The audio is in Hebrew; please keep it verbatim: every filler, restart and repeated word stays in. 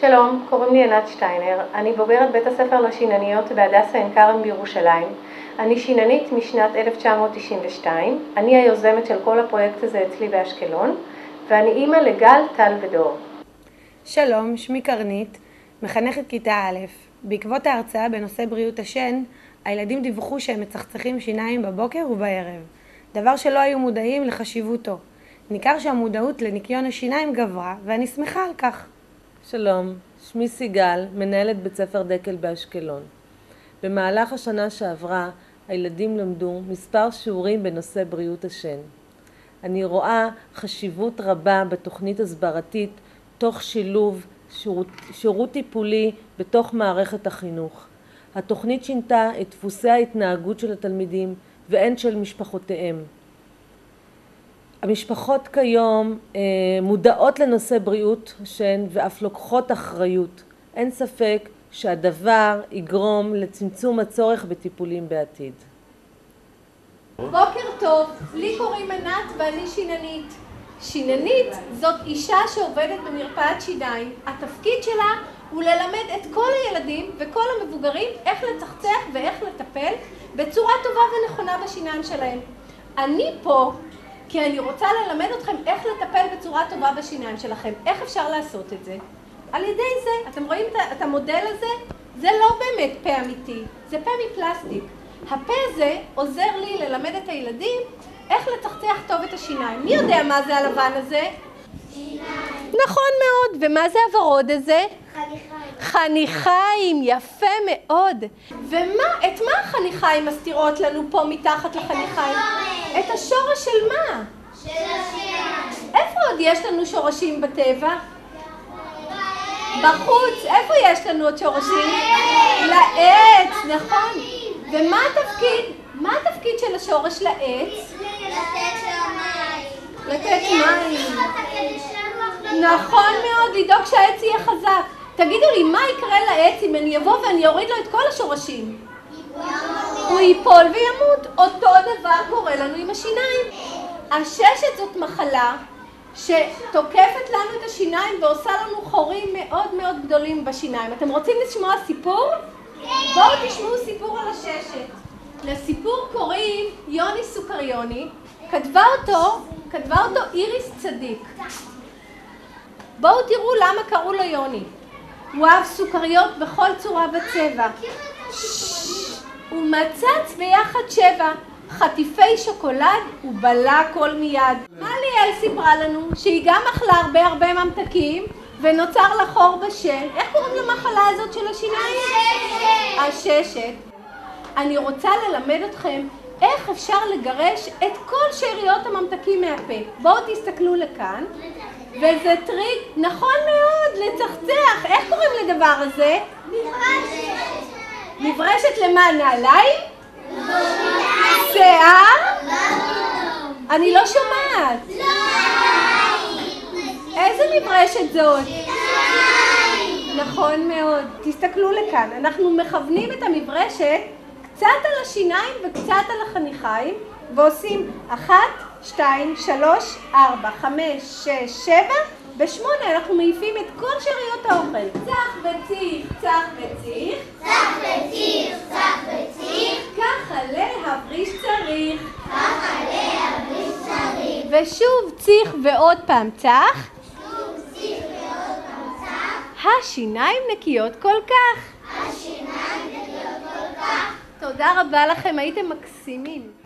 שלום, קוראים לי ענת שטיינר, אני בוגרת בית הספר לשינניות בהדסה עין כרם בירושלים. אני שיננית משנת אלף תשע מאות תשעים ושתיים, אני היוזמת של כל הפרויקט הזה אצלי באשקלון, ואני אימא לגל, טל ודור. שלום, שמי קרנית, מחנכת כיתה א'. בעקבות ההרצאה בנושא בריאות השן, הילדים דיווחו שהם מצחצחים שיניים בבוקר ובערב, דבר שלא היו מודעים לחשיבותו. ניכר שהמודעות לניקיון השיניים גברה, ואני שמחה על כך. שלום, שמי סיגל, מנהלת בית ספר דקל באשקלון. במהלך השנה שעברה, הילדים למדו מספר שיעורים בנושא בריאות השן. אני רואה חשיבות רבה בתוכנית הסברתית, תוך שילוב שירות, שירות טיפולי בתוך מערכת החינוך. התוכנית שינתה את דפוסי ההתנהגות של התלמידים והן של משפחותיהם. המשפחות כיום אה, מודעות לנושא בריאות השן ואף לוקחות אחריות. אין ספק שהדבר יגרום לצמצום הצורך בטיפולים בעתיד. בוקר טוב, לי קוראים ענת ואני שיננית. שיננית זאת אישה שעובדת במרפאת שיניים. התפקיד שלה הוא ללמד את כל הילדים וכל המבוגרים איך לצחצח ואיך לטפל בצורה טובה ונכונה בשיניים שלהם. אני פה כי אני רוצה ללמד אתכם איך לטפל בצורה טובה בשיניים שלכם. איך אפשר לעשות את זה? על ידי זה, אתם רואים את המודל הזה? זה לא באמת פה אמיתי, זה פה מפלסטיק. הפה הזה עוזר לי ללמד את הילדים איך לצחצח טוב את השיניים. מי יודע מה זה הלבן הזה? שיניים. נכון מאוד. ומה זה הוורוד הזה? חניכיים. חניכיים, יפה מאוד. ומה, את מה החניכיים מסתירות לנו פה מתחת לחניכיים? את השורש של מה? של השיניים. איפה עוד יש לנו שורשים בטבע? בחוץ. איפה יש לנו עוד שורשים? לעץ, נכון. ומה התפקיד? מה התפקיד של השורש לעץ? לתת מים. לתת מים. נכון מאוד, לדאוג שהעץ יהיה חזק. תגידו לי, מה יקרה לעץ אם אני אבוא ואני אוריד לו את כל השורשים? הוא ייפול וימות. אותו דבר קורה לנו עם השיניים. הששת זאת מחלה שתוקפת לנו את השיניים ועושה לנו חורים מאוד מאוד גדולים בשיניים. אתם רוצים לשמוע סיפור? בואו תשמעו סיפור על הששת. לסיפור קוראים יוני סוכריוני, כתבה אותו, כתבה אותו איריס צדיק. בואו תראו למה קראו לו יוני. הוא אהב סוכריות בכל צורה וצבע. הוא מצץ ביחד שבע, חטיפי שוקולד ובלה כל מיד. מה ליאל סיפרה לנו? שהיא גם אכלה הרבה הרבה ממתקים ונוצר לה חור בשן. איך קוראים למחלה הזאת של השיניים? הששת. הששת. אני רוצה ללמד אתכם איך אפשר לגרש את כל שאריות הממתקים מהפה. בואו תסתכלו לכאן. וזה טריק, נכון מאוד, לצחצח. איך קוראים לדבר הזה? מברשת. מברשת למה? נעליים? שיער? אני לא שומעת. איזה מברשת זאת? נכון מאוד. תסתכלו לכאן. אנחנו מכוונים את המברשת קצת על השיניים וקצת על החניכיים, ועושים אחת, שתיים, שלוש, ארבע, חמש, שש, שבע, בשמונה אנחנו מעיפים את כל שאריות האוכל. צח וציח, צח וציח, צח וציח, צח וציח, ככה להבריש צריך, ככה להבריש צריך, ושוב ציח ועוד פעם צח, שוב ציח ועוד פעם צח, השיניים נקיות כל כך. השיניים נקיות כל כך. תודה רבה לכם, הייתם מקסימים.